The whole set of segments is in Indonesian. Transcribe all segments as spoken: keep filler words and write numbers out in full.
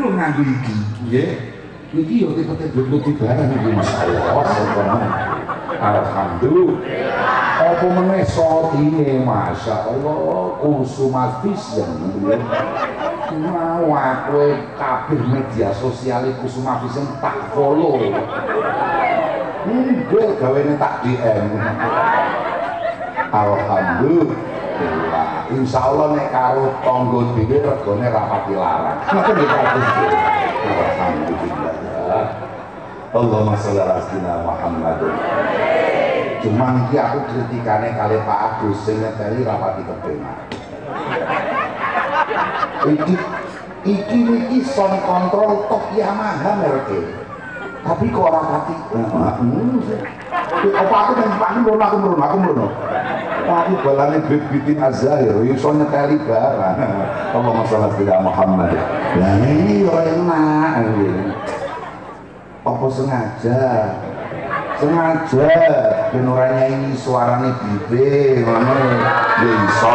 lho nganggo iki. Nggih. Iki yo tipe-tipe barang iki masyaallah. Alhamdulillah. Apa meneh sotine masyaallah Kusuma Vision. Mau aku kabeh media sosial Kusuma Vision tak follow. Enggak gawene tak D M. Alhamdulillah. Insyaallah nek karo tangga dhewe regane rapati larang. Ngoten nggih Pak Gus. Alhamdulillah. Allahumma sholli ala sayyidina Muhammad. Cuman iki aku kritikane kali Pak Agus sing ngeteli rapati kepenak. Iki iki iki sound control top Yamaha mereke. Tapi kok ora pati. Apa aku nang Pak Nur aku mrono aku mrono. Aku balane bibitin Azahir iso nyeteli barang. Allahumma sholli ala Muhammad. Lah ini ora enak. Apa sengaja? Sengaja ben ora nyanyi suarane bibe ngono. Ya iso.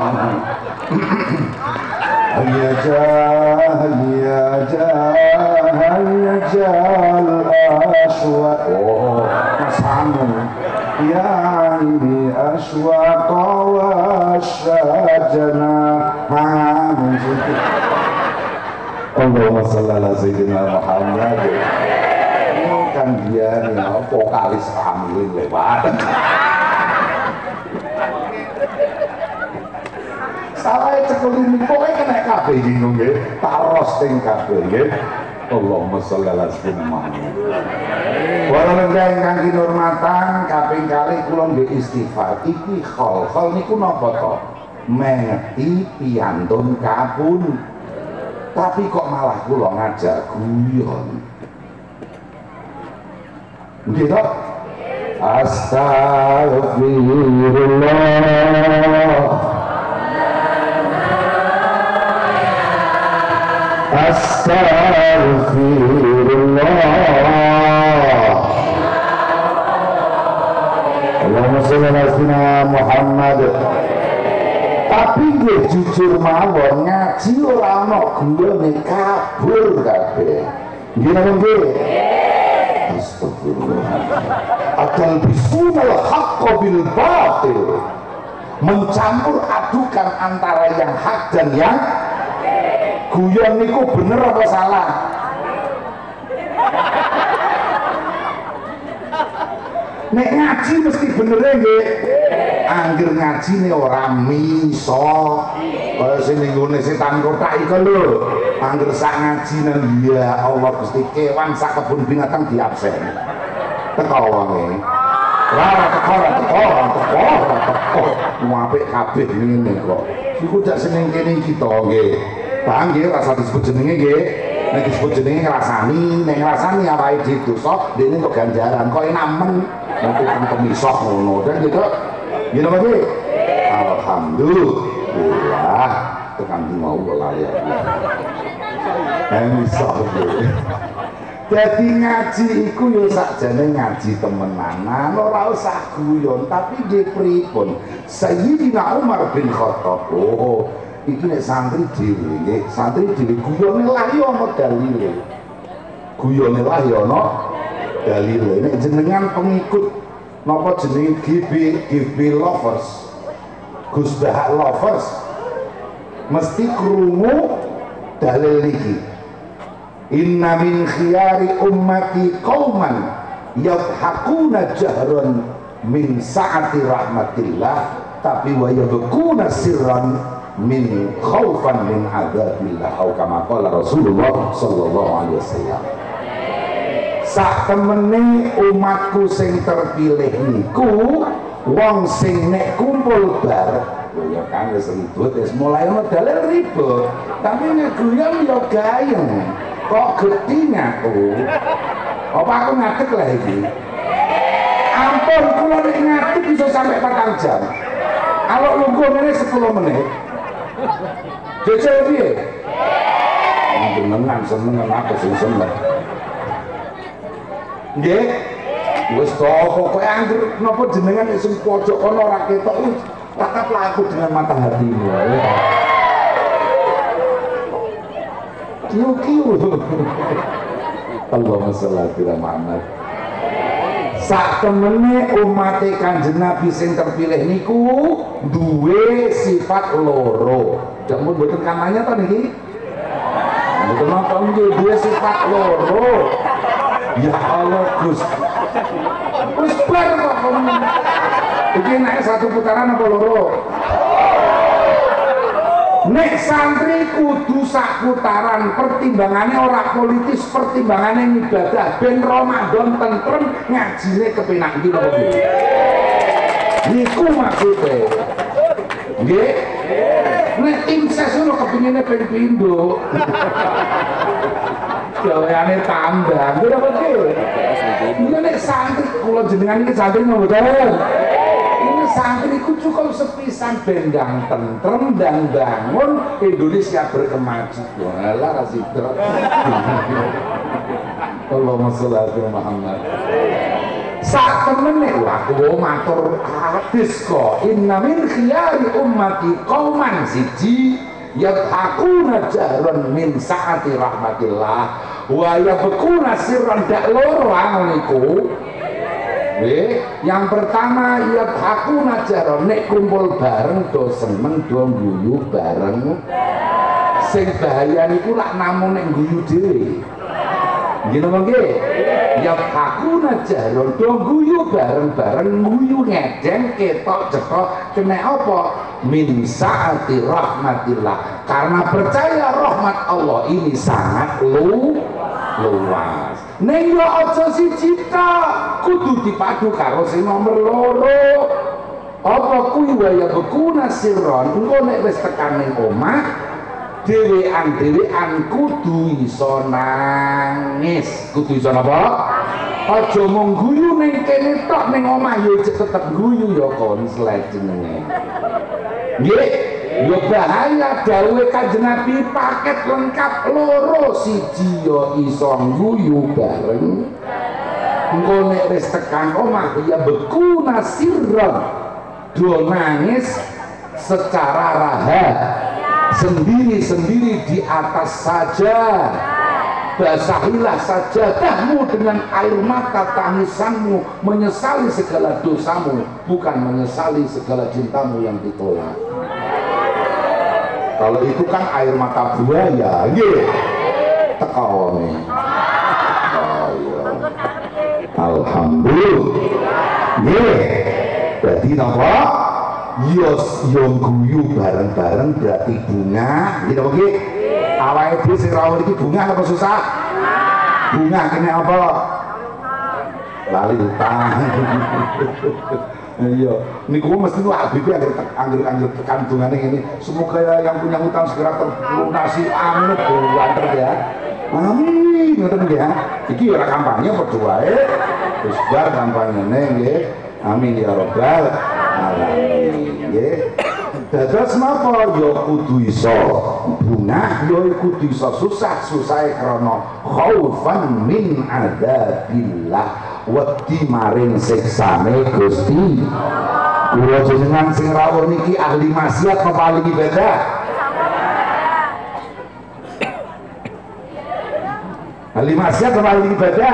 Hayya jah hayya jah hayya jal aswaq. Oh, masamu. Ya ini aswaq wa syajana. Allahumma sholli ala sayyidina Muhammad. Kan dia nih vokalis hamilin lewat. Salah cekelin pokoknya kena kabeh bingung ya. Taros ting kabeh ya. Allahumma sholli ala sayyidina Muhammad. Walau ingkang kinurmatan kaping kali kula nggih istighfar. Iki khol khol niku napa to? Mengeti piantun kapun. Tapi kok malah kula ngajak guyon. Gitu. Astaghfirullah. Astaghfirullah. Allahumma sholli ala sayyidina Muhammad. Tapi gue jujur mawon ngaji ora ana guyone kabur kabeh. Nggih nggih. Astagfirullah. Akal bisunal haqqa bil batil. Mencampur adukan antara yang hak dan yang guyon niku bener apa salah? Nek ngaji mesti bener nggih. Anggir ngaji nih orang miso. Kaya sing nggone setan kotak iku lho. Anggir sak ngaji nang ya Allah Gusti kewan sak kebun binatang diabsen. Teko wonge. Ora teko ora teko ora teko ora teko. Apik kabeh ngene kok. Iku dak seneng kene kita nggih. Paham nggih rasa disebut jenenge nggih. Nek disebut jenenge ngrasani, nek ngrasani awake dhewe dosa, dene untuk ganjaran. Kok enak men nanti kan pemisah ngono. Dan gitu. Gini apa sih? Alhamdulillah tekan di mau lali aku. Yang bisa jadi ngaji iku yo sakjane ngaji temenanan ora usah guyon tapi nggih pripun Sayyidina Umar bin Khattab. Oh, iki nek santri dhewe nggih, santri dhewe guyone lah yo ana dalile. Guyone lah yo ana dalile. Nek jenengan pengikut napa jenenge G B G B lovers, Gus Bahak lovers, mesti krungu dalil iki. Inna min khiyari ummati qauman yadhakuna jahran min sa'ati rahmatillah tapi wa yabkuna sirran min khaufan min adzabillah atau kama qala Rasulullah sallallahu alaihi wasallam. Sak temene umatku sing terpilih niku wong sing nek kumpul bar ya kan wis ribut wis mulai ono dalil ribut tapi nek guyon ya gayeng kok gedhi aku apa aku ngadeg lah iki ampun kula nek ngadeg bisa sampai patang jam kalau lungguh ngene sepuluh menit jejel piye jenengan seneng aku sing seneng nggih wis to pokoke anggere napa jenengan sing pojok kono ora ketok tataplah aku dengan mata hatimu. kiu-kiu. Allahumma sholli ala Muhammad. Sak temene umat Kanjeng Nabi sing terpilih niku duwe sifat loro. Dak mun mboten kamanya ta niki? Mboten napa nggih duwe sifat loro. Ya Allah Gus. Wis bar kok. Iki nek satu putaran apa loro? Nek santri kudu sak putaran, pertimbangannya ora politis, pertimbangannya ibadah ben Ramadan tentrem ngajine kepenak iki lho. Niku maksude. Nggih. Nek tim ses ngono kepingine ben pindho. Gaweane tambah. Nggih apa nggih? Iki nek santri kula jenengan iki santri mboten. Santri ku cukup sepisan bendang tentrem dan bangun Indonesia berkemajuan. Walah rasidra. Allahumma sholli ala Muhammad. Sak temene aku matur hadis kok inna min khiyari ummati qauman siji yadhakuna jahran min saati rahmatillah wa yabkuna sirran dak loro niku. Weh, yang pertama ya aku najar nek kumpul bareng do seneng do guyu bareng. Sing bahaya niku lak namung nek guyu dhewe. Nggih napa nggih? Ya aku najar do guyu bareng-bareng guyu ngedeng ketok cekok kena apa? Min saati rahmatillah. Karena percaya rahmat Allah ini sangat lu luas. Neng yo aja siji tok, kudu dipadu karo sing nomor loro. Apa kuwi waya bekuna sirron, engko nek wis tekan ning omah, dhewean-dhewean kudu iso nangis. Kudu iso napa? Aja mung guyu ning kene tok ning omah yo tetep guyu yo konslet jenenge. Nggih. Ya bahaya dawuhe Kanjeng Nabi paket lengkap loro siji ya iso guyu bareng engko nek wis tekan omah ya beku nasirron do nangis secara rahat sendiri-sendiri di atas saja basahilah sajadahmu dengan air mata tangisanmu menyesali segala dosamu bukan menyesali segala cintamu yang ditolak. Kalau itu kan air mata buaya, nggih. Tekawone. Oh, ya. Alhamdulillah. Nggih. Dadi napa? Yo yo guyu bareng-bareng berarti bunga, nggih napa nggih? Awake dhewe sing rawuh iki bunga apa susah? Bunga kene apa? Lali utang. Iya, niku mesti tuh Habib angger angger angger tekan dungane ngene. Semoga yang punya hutang segera terlunasi. Amin banter ya. Amin ngoten nggih ya. Iki ora kampanye padha wae. Wis bar kampanyene nggih. Amin ya rabbal alamin nggih. Dados napa ya kudu iso bungah ya kudu iso susah susahe krana khaufan min adzabillah. Wedi maring siksane Gusti. Kula jenengan sing rawuh niki ahli maksiat apa ahli ibadah? Ahli maksiat apa ahli ibadah?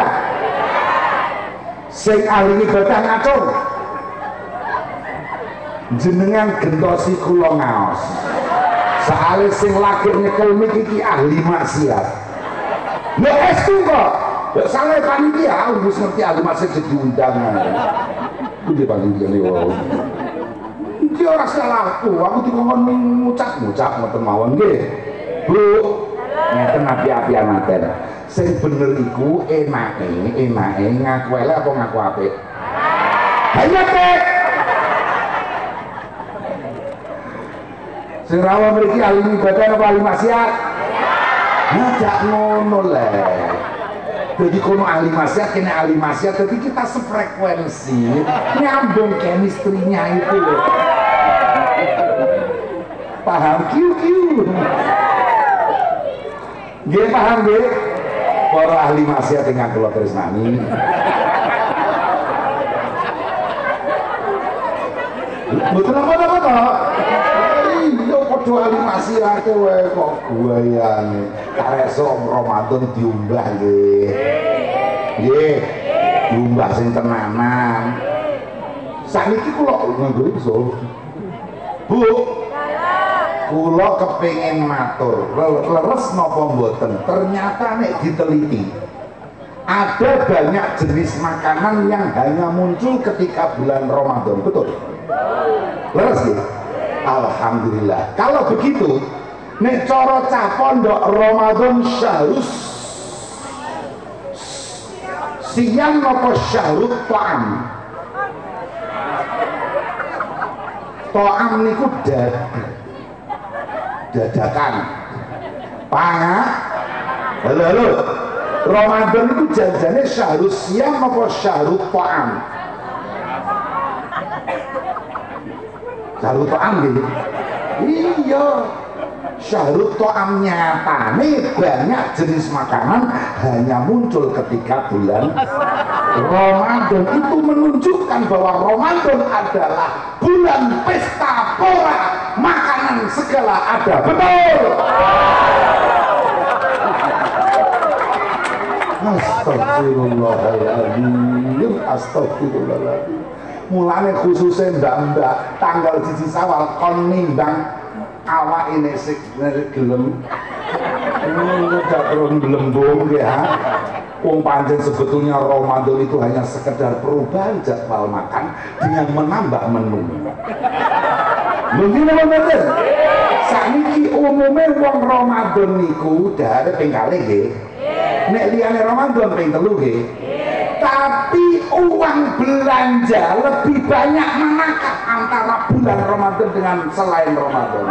Sing ahli ibadah ngatur. Jenengan gentosi kula ngaos. Soale sing lagi nyekel niki ahli maksiat. Lho estu kok. Ya salah panitia, aku harus ngerti ahli maksiat jadi undangan. Itu dia panitia nih, wow. Dia orang salahku, aku dikongkon ngucap-ngucap ngoten mawon nggih. Bu, ngeten api-apian naten. Sing bener iku enake, enake ngaku elek apa ngaku apik? Ayo teh. Sing rawuh mriki ahli ibadah apa ahli maksiat? Ngajak ngono le. Jadi kono ahli maksiat kena ahli maksiat, jadi kita sefrekuensi nyambung chemistry-nya itu loh. Paham kiu-kiu? Nggih paham nggih? Para ahli maksiat ingkang kula tresnani. Betul apa apa toh? Iya kecuali masih ate wae kok guayane. Karek sok Ramadan diumbah nggih. Nggih. Diumbah sing tenanan. Saniki kula nganggo iso. Bu. Kula kepengin matur, leres napa mboten? Ternyata nek diteliti ada banyak jenis makanan yang hanya muncul ketika bulan Ramadan, betul? Leres ya? Alhamdulillah. Kalau begitu, nek cara cah pondok Ramadan syahrus siang napa syahrut ta'am? Ta'am niku dad dadakan. Pangan. Halo halo. Ramadan itu janjane syahrus siang apa syahrut ta'am? Syahrut ta'am gitu. Iya. Syahrut ta'am nyatane banyak jenis makanan hanya muncul ketika bulan Ramadan. Itu menunjukkan bahwa Ramadan adalah bulan pesta pora, makanan segala ada. Betul. Astagfirullahaladzim, astagfirullahaladzim. Mulane khususnya mbak-mbak tanggal siji Sawal kon nimbang awak ini sik gelem gak terus gelembung ya. Wong pancen sebetulnya Ramadan itu hanya sekedar perubahan jadwal makan dengan menambah menu. Mungkin bener. Saniki umumnya wong Ramadan niku dare ping kalih nggih. Nek liyane Ramadan ping telu nggih. Tapi uang belanja lebih banyak mengangkat antara bulan Ramadan dengan selain Ramadan.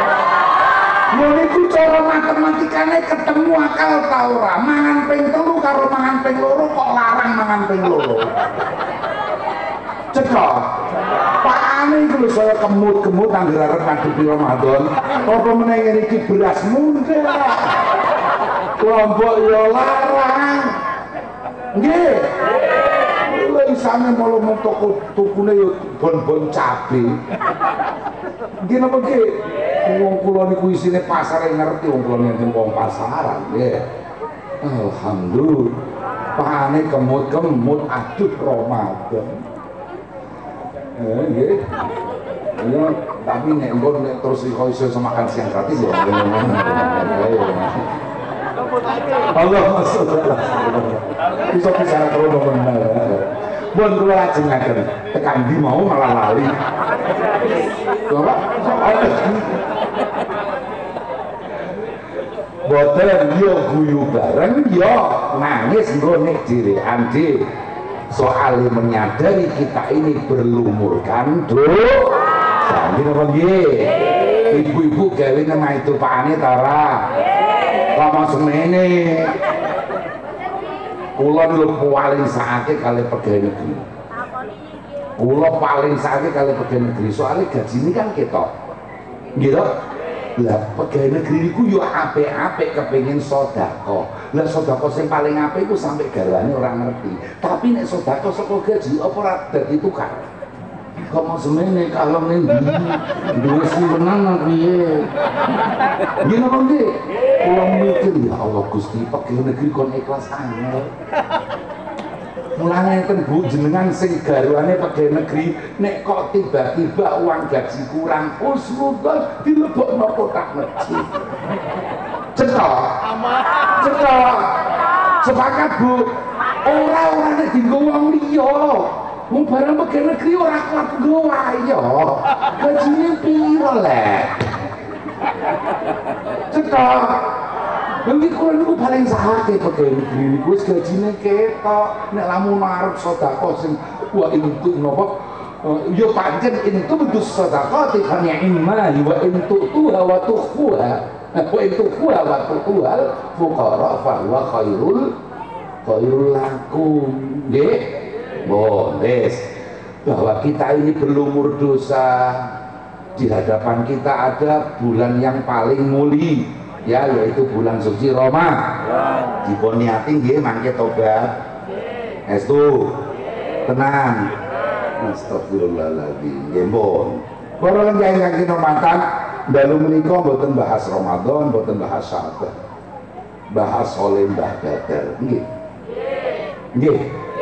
Niku cara matematikane ketemu akal ta ora? Mangan ping telu karo mangan ping loro kok larang mangan ping loro. Cekok. Pakane iku lho saya kemut-kemut anggere arep ngadepi Ramadan. Apa meneh ngene iki beras munggah. Kelompok yo larang. Nggih. Lha isane malah mung toko tukune yo bon-bon cabe. Nggih napa nggih? Wong kula niku isine pasar ngerti wong kula nek wong pasaran nggih. Alhamdulillah. Pakane kemut-kemut aduh Ramadan. Eh nggih. Ya, tapi nek engko nek terus iso makan siang gratis ya. Allahumma sholli ala bisa bicara terus benar. Bon kula lajengaken tekan ndi mau malah lali. Bapak boten yo guyu bareng yo nangis nggone dhewean dhewe. Soal menyadari kita ini berlumurkan dosa. Nggih napa nggih? Ibu-ibu gawe nang itu pakane ta ora? Lama semene kula lho paling sakit kali pegawai negeri. Kula paling sakit kali pegawai negeri soalnya gaji ini kan ketok. Gitu? Lah pegawai negeri iku yo apik-apik kepengin sedekah. Lah sedekah sing paling apik iku sampe garwane ora ngerti. Tapi nek sedekah saka gaji apa ora dadi tukar. Kamu semene kalau ning ndi duwe simpenan piye? Nggih napa nggih? Kula mikir ya Allah Gusti pegawai negeri kon ikhlas angel. Mulane enten Bu jenengan sing garwane pegawai negeri nek kok tiba-tiba uang gaji kurang usrudan dilebokno kotak masjid. Cetok. Cetok. Sepakat Bu. Ora-ora nek dienggo wong liya. Wong barang pegawai negeri ora kuat nggo ayo. Gajine piro lek? Cetok. Nanti kula niku paling sakit pegawai negeri niku wis gajine ketok. Nek lamun arep sedekah sing wa intu napa yo pancen intu betus sedekah tifanya imma wa intu tuha wa tukhfuha. Wa intu tuha wa tukhfuha fuqara fa huwa khairul khairul lakum. Nggih. Boleh bahwa kita ini berlumur dosa. Di hadapan kita ada bulan yang paling mulia, ya, yaitu bulan suci Ramadan. Dipun niati nggih mangke tobat. Estu tenang. Astagfirullahaladzim. Nggih, Mbon. Para ingkang kinurmatan, dalu menika mboten bahas Ramadan, mboten bahas Syaban. Bahas oleh Mbah Badar. Nggih. Nggih.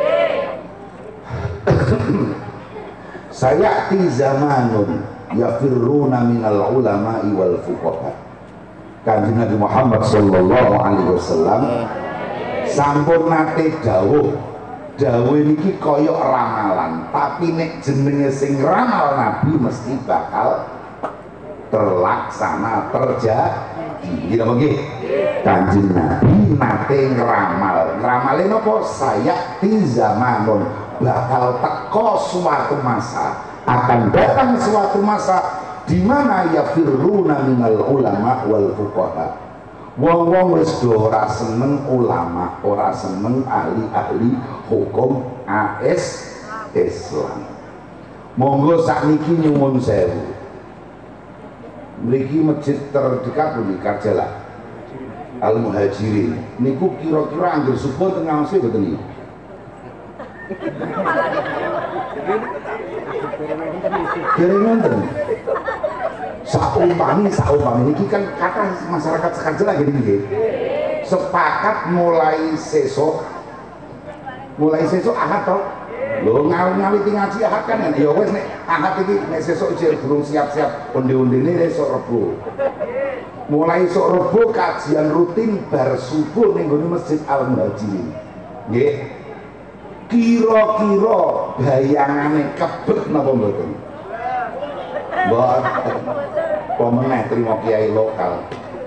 Sayati zamanun yafirruna minal ulama'i wal fuqaha. Kanjeng Nabi Muhammad sallallahu alaihi wasallam sampun nate dawuh. Dawuh niki kaya ramalan, tapi nek jenenge sing ramal Nabi mesti bakal terlaksana terjadi. Nggih napa nggih? Kanjeng Nabi nate ngeramal. Ngramale napa? Sayati zamanun, bakal teko suatu masa, akan datang suatu masa di mana yafirruna minal ulama wal fuqaha. Wong-wong wis do ora seneng ulama, ora seneng ahli-ahli hukum A S Islam. Monggo sakniki nyuwun sewu. Mriki masjid terdekat pundi Karjala Al Muhajirin. Niku kira-kira anggere subuh teng ngawase boten niku. Kira nonton. Saumpami saumpami niki kan kata masyarakat sekarang lagi niki sepakat mulai sesok mulai sesok ahad toh lho ngawi-ngawi ngaji ahad kan ya wes nek ahad iki nek sesok isih durung siap-siap onde-ondene esuk Rebo mulai esuk Rebo kajian rutin bar subuh ning gone Masjid Al Muhajirin nggih kira-kira bayangane kebet napa mboten mboten pemenang terima kiai lokal.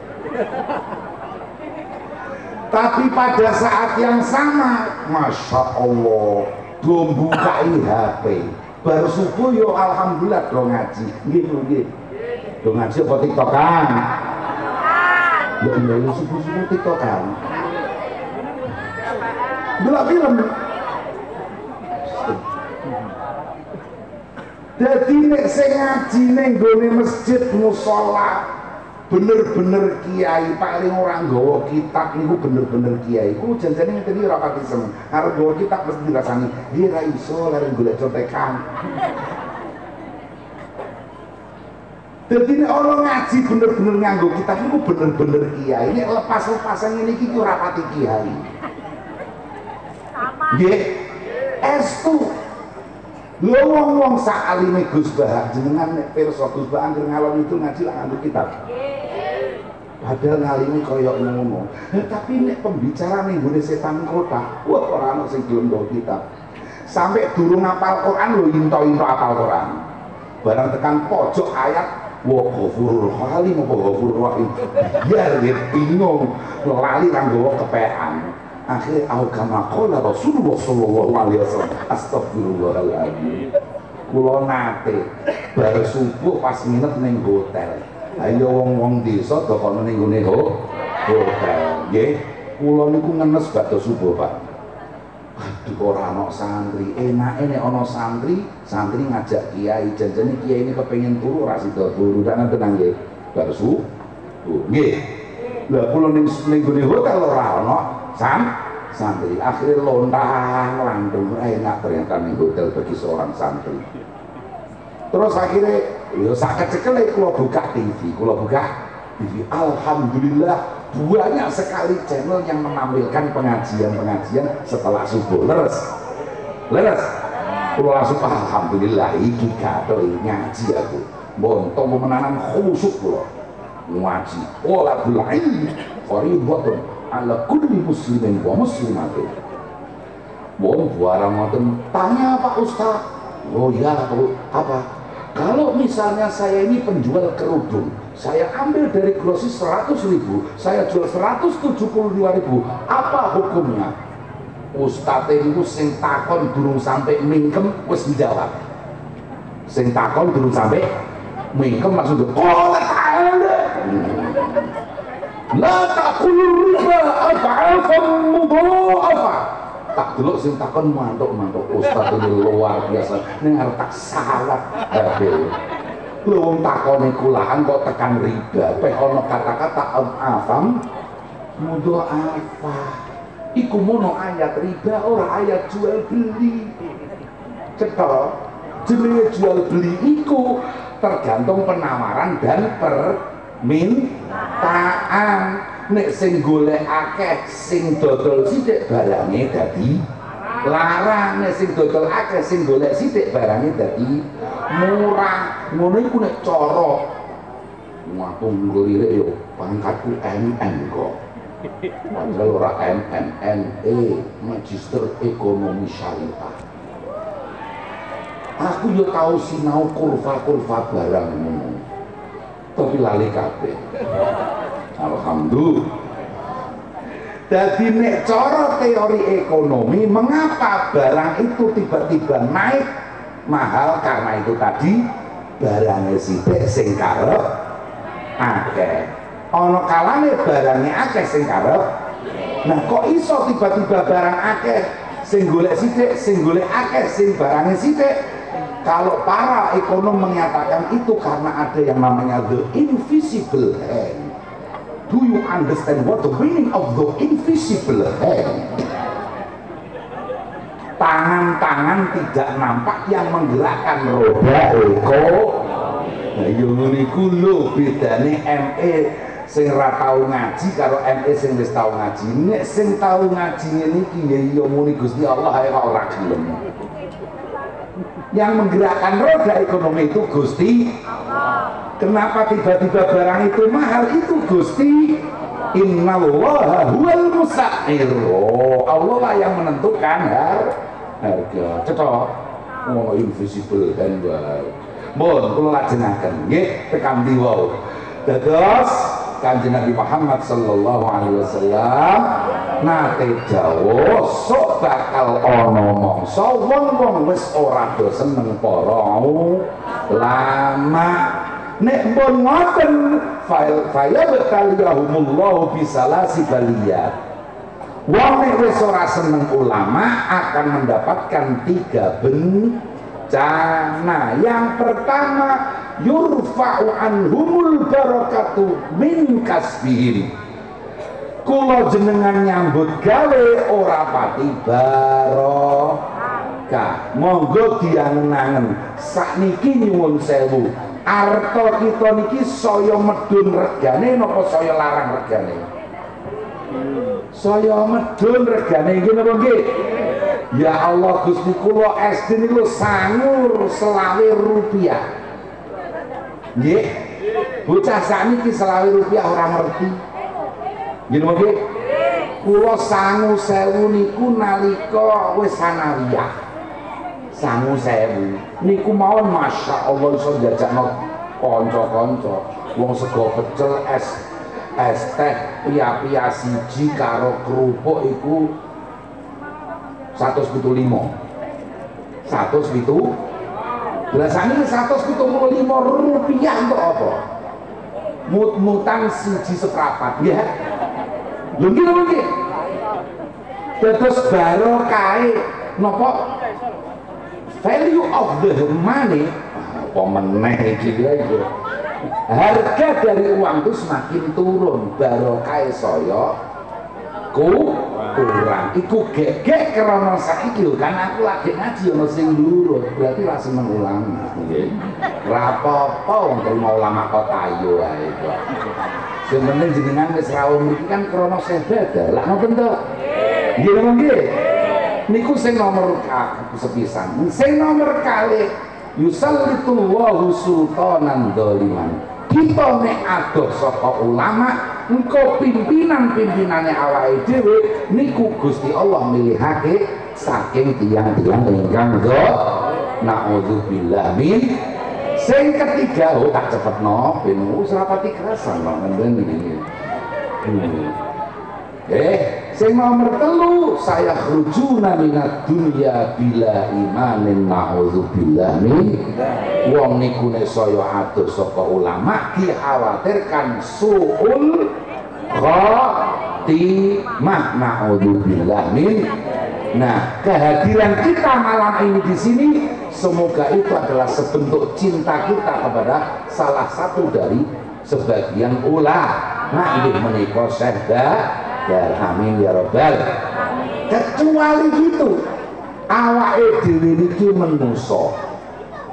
Tapi pada saat yang sama, masya Allah, belum buka H P, baru subuh yo alhamdulillah do ngaji, gitu gitu. Do ngaji apa tiktokan? Ya iya subuh subuh tiktokan. Delok film. Jadi nek sing ngaji ning gone masjid musala bener-bener kiai paling orang nggawa kitab niku bener-bener kiai. Ku janjane ngene iki ora pati seneng. Arep nggawa kitab mesti dirasani, "Iki ra iso lare golek contekan." Dadi nek orang ngaji bener-bener nganggo kitab niku bener-bener kiai. Nek lepas-lepasan ngene iki ora pati kiai. Sama. Nggih. Estu lho wong-wong sak alime Gus Bah jenengan nek pirsa Gus Bah anggere ngalor itu ngaji lah nganggo kitab. Padahal ngalime kaya ngono. Tapi nek pembicara ning gone setan kota, wah ora ono sing gelem nggawa kitab. Sampai durung hafal Quran lho into-into hafal Quran. Barang tekan pojok ayat wa ghafurur halim apa ghafurur rahim. Biar dia bingung lali nang nggawa kepean. Akhirnya au kama qala Rasulullah sallallahu alaihi wasallam astagfirullahaladzim kula nate bar subuh pas nginep ning hotel ayo wong-wong desa dokono ning ngene hotel nggih kula niku ngenes badhe subuh Pak aduh ora ana santri enake nek ana santri santri ngajak kiai janjane kiai ini kepengin turu ora sida turu dan tenang nggih bar subuh nggih lha kula ning ning ngene hotel ora ana Sam, santri akhirnya lontang lantung enak ternyata nih hotel bagi seorang santri. Terus akhirnya, yo sakit sekali kalau buka T V, kalau buka T V, alhamdulillah banyak sekali channel yang menampilkan pengajian-pengajian setelah subuh. Leres, leres. Kalau langsung alhamdulillah, iki kado ngaji aku. Bontong pemenanan khusyuk loh, ngaji. Olah bulain, qaribatun ala kulli muslimin wa muslimatin. Wong barang ngoten tanya Pak Ustaz. Oh ya, apa? Kalau misalnya saya ini penjual kerudung, saya ambil dari grosis seratus ribu, saya jual seratus tujuh puluh dua ribu, apa hukumnya? Ustaz itu sing takon durung sampai mingkem wis dijawab. Sing takon durung sampai mingkem maksudnya oh ta'ala la taqulur riba ad'afan mudha'afa. Tak delok sing takon mantuk-mantuk Ustaz ini luar biasa. Ning arep tak salat kabeh. Lho wong takone kulaan kok tekan riba. Peh ana kata-kata ad'afan mudha'afa. Iku mono ayat riba ora ayat jual beli. Cetha jenenge jual beli iku tergantung penawaran dan permintaan. Nek sing golek akeh sing dodol sithik barange dadi larang, nek sing dodol akeh sing golek sithik barange dadi murah. Ngono iku nek cara aku nglirik yo pangkatku M M kok. Padahal ora M M N E, Magister Ekonomi Syariah. Aku yo tau sinau kurva-kurva barang ngono. Tapi lali kabeh. Alhamdulillah. Jadi nek cara teori ekonomi, mengapa barang itu tiba-tiba naik mahal? Karena itu tadi barangnya sithik sing karep akeh. Ana kalane barangnya akeh sing karep. Nah kok iso tiba-tiba barang akeh sing golek sithik, sing golek akeh sing barangnya sithik? Kalau para ekonom menyatakan itu karena ada yang namanya the invisible hand. Do you understand what the meaning of the invisible hand? Tangan-tangan tidak nampak yang menggerakkan roda eko. Nah yo ngene iku lho bedane M E sing ra tau ngaji karo M E sing wis tau ngaji. Nek sing tau ngaji ngene iki ya yo muni Gusti Allah ae kok ora gelem. Yang menggerakkan roda ekonomi itu Gusti Allah. Kenapa tiba-tiba barang itu mahal? Itu Gusti Innallaha huwal musa'ir. Oh, Allah lah yang menentukan harga. Cetok. Oh, invisible hand wae. Mun kula lajengaken nggih tekan ndi wau. Dados Kanjeng Nabi Muhammad sallallahu alaihi wasallam nate dawuh sok bakal ana mangsa wong-wong wis ora do seneng para ulama. Nek pun ngoten faya betaliyahumullahu bisalasi baliyat. Wong nek wis ora seneng ulama akan mendapatkan tiga bencana. Yang pertama, yurfa'u anhumul barakatu min kasbihim. Kula jenengan nyambut gawe ora pati barokah. Monggo diangen-angen sakniki nyuwun sewu. Arto kita niki saya medun regane napa saya larang regane? Saya medun regane nggih napa nggih? Ya Allah Gusti kula S D niku sangur selawe rupiah. Nggih. Bocah sakniki selawe rupiah ora ngerti. Nggih napa nggih? Kula sangu sewu niku nalika wis sanawiyah. Sangu sewu niku mawon masya Allah iso jajakno kanca-kanca wong sego pecel es es teh pia-pia siji karo kerupuk iku seratus pitu lima seratus pitu biasanya seratus pitu lima rupiah untuk apa? Mut-mutan siji seprapat ya lho nggih lho nggih terus baru kae napa value of the money apa meneh iki ya harga dari uang itu semakin turun barokah saya ku kurang iku gegek karena saiki lho kan aku lagi ngaji ono sing lurut berarti ra seneng ulama nggih ra apa-apa wong terima ulama kok ayo ae kok sing penting jenengan wis rawuh mriki kan krana sebadah lak ngoten to nggih nggih niku sing nomor sepisan. Sing nomor kalih yusallitullahu sultanan dzaliman. Kita nek adoh saka ulama, engko pimpinan-pimpinane awake dhewe niku Gusti Allah milihake saking tiyang-tiyang ingkang dzalimin. Nauzubillah min. Sing ketiga, oh tak cepetno ben wis ora pati kerasan kok ngene iki. Eh, sing nomor telu saya rujuna minat dunia bila imanin na'udzubillah min wong niku nek saya adoh saka ulama dikhawatirkan suul khatimah na'udzubillah min. Nah, kehadiran kita malam ini di sini semoga itu adalah sebentuk cinta kita kepada salah satu dari sebagian ulama ini menika Syekh ya amin ya robbal. Kecuali itu awake dhewe niki menungso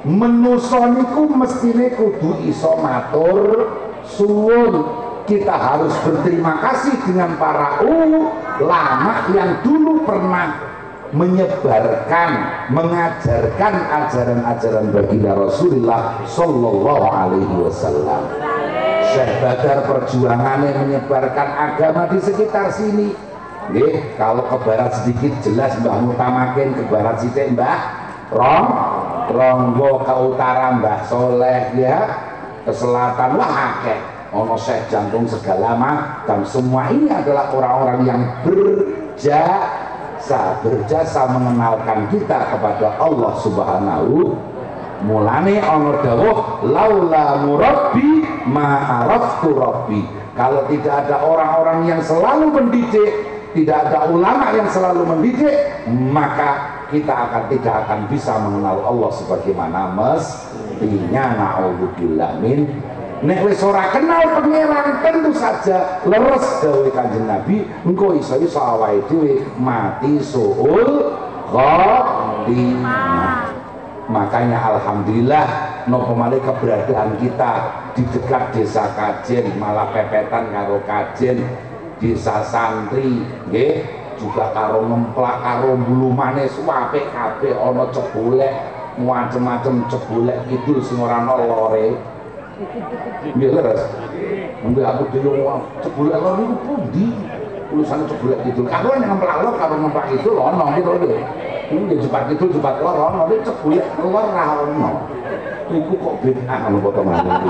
Menusa niku mestine kudu iso matur suwun. Kita harus berterima kasih dengan para ulama yang dulu pernah menyebarkan, mengajarkan ajaran-ajaran baginda Rasulullah Sallallahu Alaihi Wasallam. Syekh Badar perjuangannya menyebarkan agama di sekitar sini. Nih, kalau ke barat sedikit jelas Mbah Mutamakin, ke barat sidik Mbah Rong, Ronggo, ke utara Mbah Soleh, ya, ke selatan wah akeh. Ono Syekh Jantung segala macam. Semua ini adalah orang-orang yang berjasa, berjasa mengenalkan kita kepada Allah Subhanahu. Mulane ono dawuh laula murabbi ma'araftu rabbi. Kalau tidak ada orang-orang yang selalu mendidik, tidak ada ulama yang selalu mendidik, maka kita akan tidak akan bisa mengenal Allah sebagaimana mestinya. Na'udzubillah min. Nek wis ora kenal pangeran tentu saja leres dawuh Kanjeng Nabi, engko iso-iso awake dhewe mati suul khotimah. Makanya alhamdulillah nopo malih keberadaan kita di dekat desa Kajen, malah pepetan karo Kajen, desa santri nggih, juga karo ngemplak karo bulu manis apik kabeh, ana cebolek macem-macem cebolek kidul sing ora ana lore. Nggih leres. Mbak aku dhewe cebolek lor niku pundi? Tulisane cebolek kidul. Karo nek ngemplak lor karo ngemplak kidul ana gitu lho. Ini ya cepat kidul cepat lor ana, nek cebolek lor ra ana. Iku kok bid'ah ana potongan iki.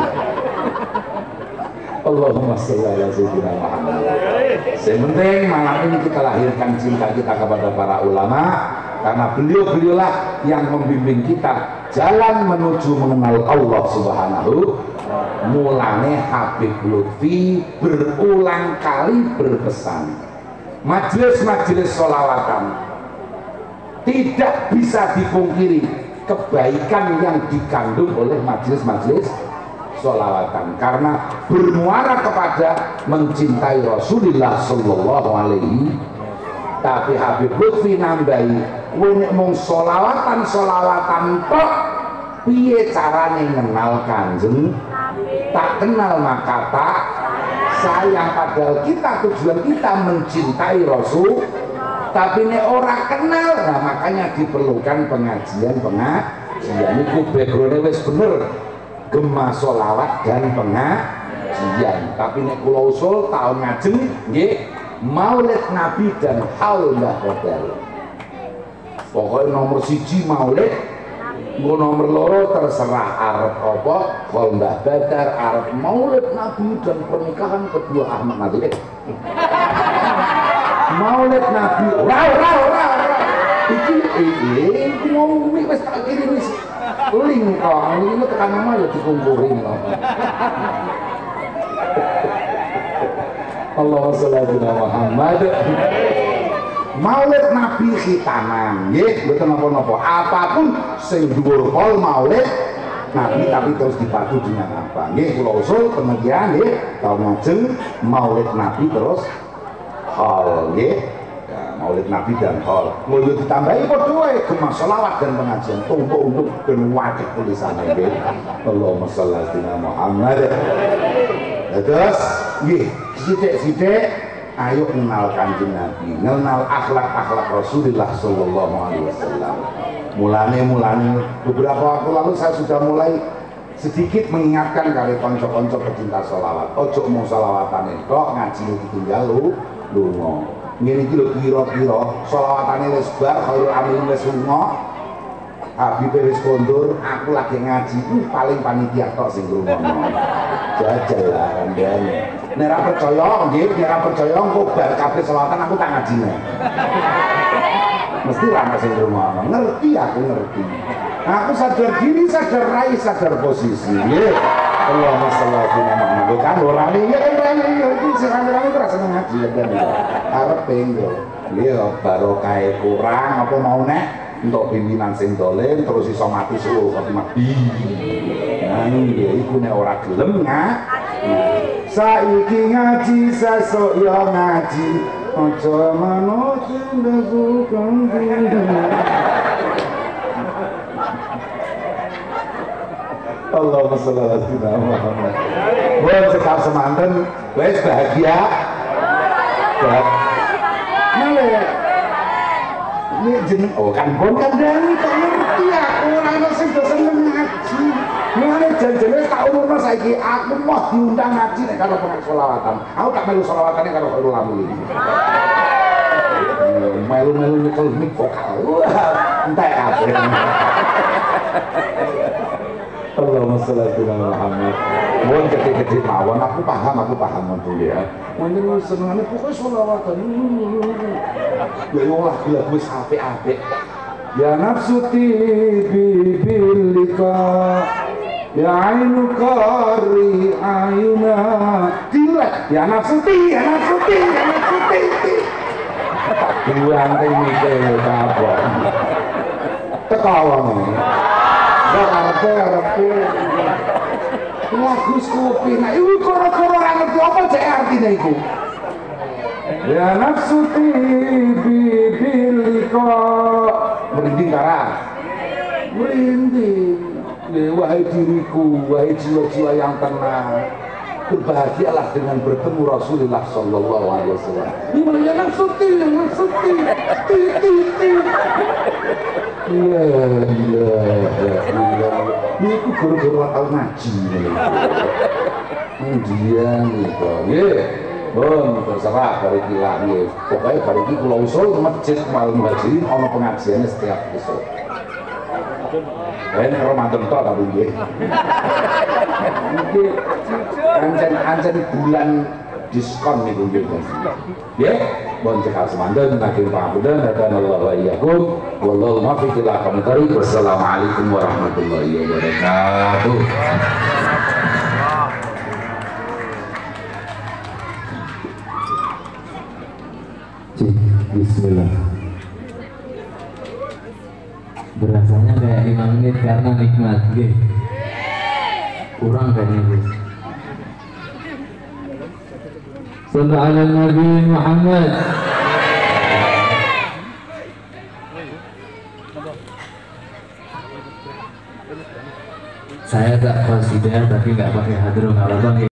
Allahumma sholli ala sayyidina Muhammad. Sementing malam ini kita lahirkan cinta kita kepada para ulama, karena beliau-beliaulah yang membimbing kita jalan menuju mengenal Allah Subhanahu. Mulane Habib Lutfi berulang kali berpesan, majelis-majelis sholawatan tidak bisa dipungkiri kebaikan yang dikandung oleh majelis-majelis sholawatan, karena bermuara kepada mencintai Rasulullah Sallallahu Alaihi. Tapi Habib Lutfi nambahi, wenek mung sholawatan sholawatan tok, piye carane ngenal Kanjeng? Tak kenal maka tak sayang. Padahal kita tujuan kita mencintai Rasul, tapi nek ora kenal, nah makanya diperlukan pengajian pengajian. Niku background wis bener, gemah sholawat dan pengajian. Tapi nek kula usul tahun ngajeng nggih Maulid Nabi dan Haul Mbah Badar. Pokoknya nomor siji Maulid, nggo nomor loro terserah arep apa, Haul Mbah Badar, arep Maulid Nabi dan pernikahan kedua Ahmad Nabi. Maulid Nabi, ora ora ora ora. Iki iki ngomong wis tak kirim wis link kok. Ini tekan nama ya dikumpulin kok. Allahumma sholli ala Muhammad. Maulid Nabi khitanan nggih, mboten napa-napa. Apapun sing dhuwur pol Maulid Nabi tapi terus dipadu dengan apa? Nggih, kula usul pengertian nggih, tahun ngajeng Maulid Nabi terus hal nggih. Ya, Maulid Nabi dan hal. Mulya ditambahi padha wae gemah selawat dan pengajian tumpuk untuk ben wakil tulisannya nggih. Allahumma sholli ala Muhammad. Terus nggih, sithik-sithik ayo kenal Kanjeng Nabi, kenal akhlak-akhlak Rasulullah Sallallahu Alaihi Wasallam. Mulane mulane beberapa waktu lalu saya sudah mulai sedikit mengingatkan kali konco-konco pecinta sholawat. Ojo mau sholawatan itu ngaji ditinggal lu lunga. Ngene iki lho kira-kira sholawatane wis bar, khairul amin wis lunga. Habib wis kondur, aku lagi ngaji ku paling panitia tok sing ngrungokno. Jajal lah kandhane. Nek ora percaya nggih, nek ora percaya engko bar kabeh sholawatan aku tak ngajine. Mesti ra ana sing ngrungokno. Ngerti aku ngerti. Aku sadar diri, sadar rai, sadar posisi. Nggih. Allahumma sholli ala Muhammad. Kan ora ya kan iki sing rame-rame ora seneng ngaji kan. Arepe yo. Nggih barokah kurang apa mau nek untuk pimpinan sing dolen terus iso mati suul khotimah. Nah nggih iku nek ora gelem ngaji. Saiki ngaji sesuk yo ngaji. Aja manut ndasukang Allahumma sholli ala sayyidina Muhammad. Buat sekal semanten wis bahagia. Malah ini jeneng oh kan bon kandhani kok ngerti aku ora ono sing seneng ngaji. Mulane janjane tak umurno saiki aku mau diundang ngaji nek karo pengen selawatan. Aku tak melu selawatane karo Khairul Amil. Melu-melu nyekel mik vokal. Entek kabeh. Allahumma sholli ala Muhammad. Mohon gede-gede mawon, aku paham, aku paham dulu ya. Menurut senengane pokoknya sholawatan. Ya Allah, gila gue apik-apik. Ya nafsu tibi bilika, ya ainu qari ayuna. Dilek, ya nafsu ti, ya nafsu ti, ya nafsu ti. Buang ini apa? Tekawang. Arep-arep lagu kopi nah iku koro-koro ora ngerti apa cek artine iku ya nafsu tibi bilika merinding karang merinding wahai diriku wahai jiwa-jiwa yang tenang berbahagialah dengan bertemu Rasulullah sallallahu alaihi wasallam ini ya nafsu tibi ya nafsu tibi tibi iya iya iya ini guru-guru tau ngaji dia nih kok ya bon terserah dari gila nih pokoknya dari ini kalau usul masjid malam hajirin ono pengajiannya setiap besok ini kalau mantan tok tapi dia ini ancen-ancen bulan diskon nih bu ya bon cekal semanten makin pangapunten hadanallahu wa iyyakum wallahu muwaffiq ila aqwamit thoriq. Wassalamualaikum warahmatullahi wabarakatuh. Bismillah. Berasanya kayak lima menit karena nikmat gitu. Kurang kayaknya guys. Sallu ala Nabi Muhammad. Saya tak konsider tapi nggak pakai hadroh nggak apa-apa.